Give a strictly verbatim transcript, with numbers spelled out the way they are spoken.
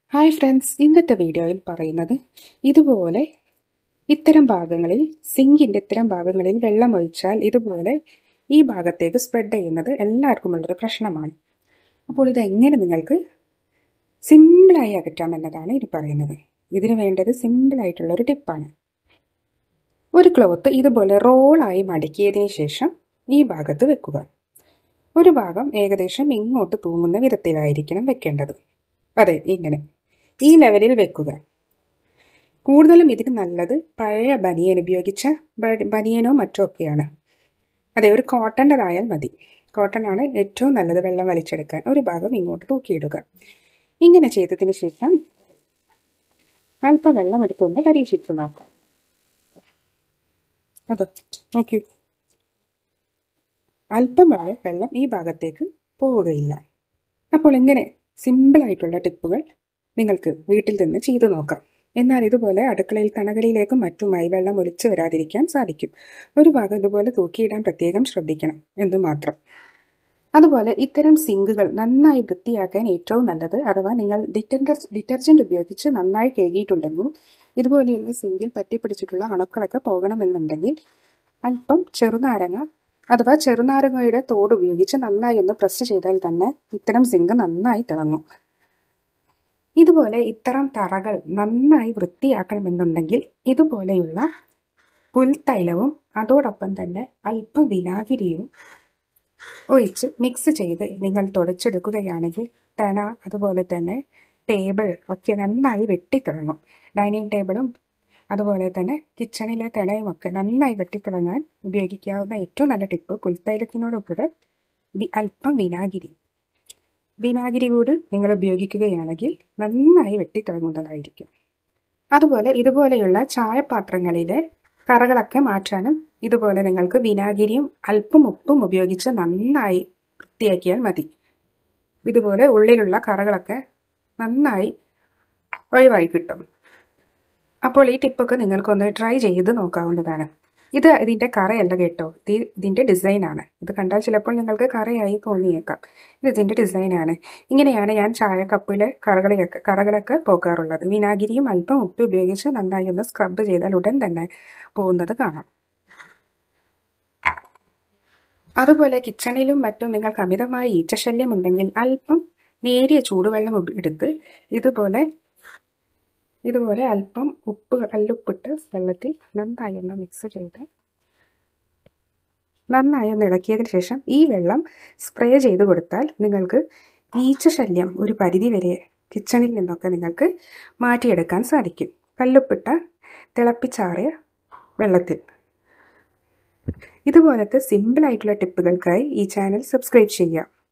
Hi friends, ഇന്നത്തെ വീഡിയോയിൽ പറയുന്നത് ഇതുപോലെ ഇത്തരം ഭാഗങ്ങളിൽ സിങ്കിൻ്റെ ഇത്തരം ഭാഗങ്ങളിൽ വെള്ളം ഒഴിച്ചാൽ ഇതുപോലെ ഈ ഭാഗത്തേക്ക് സ്പ്രെഡ് ചെയ്യുന്നത് എല്ലാവർക്കും ഉള്ളൊരു പ്രശ്നമാണ്. അപ്പോൾ ഇതെങ്ങനെ നിങ്ങൾക്ക് സിമ്പിളായി അകറ്റാം എന്നതാണ് ഇത് പറയുന്നത്. ഇതിന് വേണ്ടത് സിമ്പിളായിട്ടുള്ളൊരു ടിപ്പാണ്. ഒരു ക്ലോത്ത് ഇതുപോലെ റോളായി മടക്കിയതിന് ശേഷം ഈ ഭാഗത്ത് വെക്കുക. ഒരു ഭാഗം ഏകദേശം ഇങ്ങോട്ട് തൂങ്ങുന്ന വിധത്തിലായിരിക്കണം വെക്കേണ്ടത്. അതെ, ഇങ്ങനെ ഈ ലെവലിൽ വെക്കുക. കൂടുതലും ഇതിന് നല്ലത് പഴയ ബനിയൻ ഉപയോഗിച്ച ബനിയനോ മറ്റോ ഒക്കെയാണ്. അതെ, ഒരു കോട്ടൻ്റെതായാൽ മതി. കോട്ടൺ ആണ് ഏറ്റവും നല്ലത് വെള്ളം വലിച്ചെടുക്കാൻ. ഒരു ഭാഗം ഇങ്ങോട്ട് തൂക്കിയിടുക. ഇങ്ങനെ ചെയ്തതിന് ശേഷം അല്പം വെള്ളം എടുത്തുകൊണ്ട് പരീക്ഷിച്ചു നോക്കാം. അതെ, നോക്കൂ, അല്പമായ വെള്ളം ഈ ഭാഗത്തേക്ക് പോവുകയില്ല. അപ്പോൾ ഇങ്ങനെ സിമ്പിളായിട്ടുള്ള ടിപ്പുകൾ നിങ്ങൾക്ക് വീട്ടിൽ നിന്ന് ചെയ്തു നോക്കാം. എന്നാൽ ഇതുപോലെ അടുക്കളയിൽ തണകളിലേക്കും മറ്റുമായി വെള്ളം ഒലിച്ചു വരാതിരിക്കാൻ സാധിക്കും. ഒരു ഭാഗം ഇതുപോലെ തൂക്കിയിടാൻ പ്രത്യേകം ശ്രദ്ധിക്കണം എന്ന് മാത്രം. അതുപോലെ ഇത്തരം സിങ്കുകൾ നന്നായി വൃത്തിയാക്കാൻ ഏറ്റവും നല്ലത്, അഥവാ നിങ്ങൾ ഡിറ്റർജൻ ഡിറ്റർജൻറ്റ് ഉപയോഗിച്ച് നന്നായി കഴുകിയിട്ടുണ്ടെങ്കിൽ ഇതുപോലെയുള്ള സിങ്കിൽ പറ്റിപ്പിടിച്ചിട്ടുള്ള അണുക്കളൊക്കെ പോകണമെന്നുണ്ടെങ്കിൽ അല്പം ചെറുനാരങ്ങ അഥവാ ചെറുനാരങ്ങയുടെ തോട് ഉപയോഗിച്ച് നന്നായി ഒന്ന് പ്രസ് ചെയ്താൽ തന്നെ ഇത്തരം സിങ്ക് നന്നായി തിളങ്ങും. ഇതുപോലെ ഇത്തരം തറകൾ നന്നായി വൃത്തിയാക്കണമെന്നുണ്ടെങ്കിൽ ഇതുപോലെയുള്ള പുൽത്തൈലവും അതോടൊപ്പം തന്നെ അല്പം വിനാഗിരിയും ഒഴിച്ച് മിക്സ് ചെയ്ത് നിങ്ങൾ തുടച്ചെടുക്കുകയാണെങ്കിൽ തന അതുപോലെ തന്നെ ടേബിൾ ഒക്കെ നന്നായി വെട്ടിത്തിളങ്ങും. ഡൈനിങ് ടേബിളും അതുപോലെ തന്നെ കിച്ചണിലെ തിളയും ഒക്കെ നന്നായി വെട്ടിത്തിളങ്ങാൻ ഉപയോഗിക്കാവുന്ന ഏറ്റവും നല്ല ടിപ്പ് പുൽത്തൈലത്തിനോടൊപ്പം അല്പം വിനാഗിരി വിനാഗിരി കൂടി നിങ്ങൾ ഉപയോഗിക്കുകയാണെങ്കിൽ നന്നായി വെട്ടിത്തിളങ്ങുന്നതായിരിക്കും. അതുപോലെ ഇതുപോലെയുള്ള ചായപാത്രങ്ങളിലെ കറകളൊക്കെ മാറ്റാനും ഇതുപോലെ നിങ്ങൾക്ക് വിനാഗിരിയും അല്പം ഉപ്പും ഉപയോഗിച്ച് നന്നായി വൃത്തിയാക്കിയാൽ മതി. ഇതുപോലെ ഉള്ളിലുള്ള കറകളൊക്കെ നന്നായി ഒഴിവായി കിട്ടും. അപ്പോൾ ഈ ടിപ്പൊക്കെ നിങ്ങൾക്കൊന്ന് ട്രൈ ചെയ്ത് നോക്കാവുന്നതാണ്. ഇത് ഇതിൻ്റെ കറയല്ല കേട്ടോ, ഇത് ഇതിൻ്റെ ഡിസൈനാണ്. ഇത് കണ്ടാൽ ചിലപ്പോൾ നിങ്ങൾക്ക് കറയായി തോന്നിയേക്കാം. ഇത് ഇതിൻ്റെ ഡിസൈനാണ്. ഇങ്ങനെയാണ് ഞാൻ ചായ കപ്പിലെ കറകളൊക്കെ കറകളൊക്കെ പോകാറുള്ളത്. വിനാഗിരിയും അല്പം ഉപ്പ് ഉപയോഗിച്ച് നന്നായി ഒന്ന് സ്ക്രബ് ചെയ്താൽ ഉടൻ തന്നെ പോകുന്നത് കാണാം. അതുപോലെ കിച്ചണിലും മറ്റും നിങ്ങൾക്ക് അമിതമായ ഈച്ചശല്യം ഉണ്ടെങ്കിൽ അല്പം നേരിയ ചൂടുവെള്ളം എടുത്ത് ഇതുപോലെ ഇതുപോലെ അല്പം ഉപ്പ് കല്ലുപ്പിട്ട് വെള്ളത്തിൽ നന്നായി ഒന്ന് മിക്സ് ചെയ്ത് നന്നായി ഒന്ന് ഇളക്കിയതിന് ശേഷം ഈ വെള്ളം സ്പ്രേ ചെയ്ത് കൊടുത്താൽ നിങ്ങൾക്ക് ഈച്ച ശല്യം ഒരു പരിധി വരെ കിച്ചണിൽ നിന്നൊക്കെ നിങ്ങൾക്ക് മാറ്റിയെടുക്കാൻ സാധിക്കും. കല്ലുപ്പിട്ട തിളപ്പിച്ചാറിയ വെള്ളത്തിൽ. ഇതുപോലത്തെ സിമ്പിളായിട്ടുള്ള ടിപ്പുകൾക്കായി ഈ ചാനൽ സബ്സ്ക്രൈബ് ചെയ്യുക.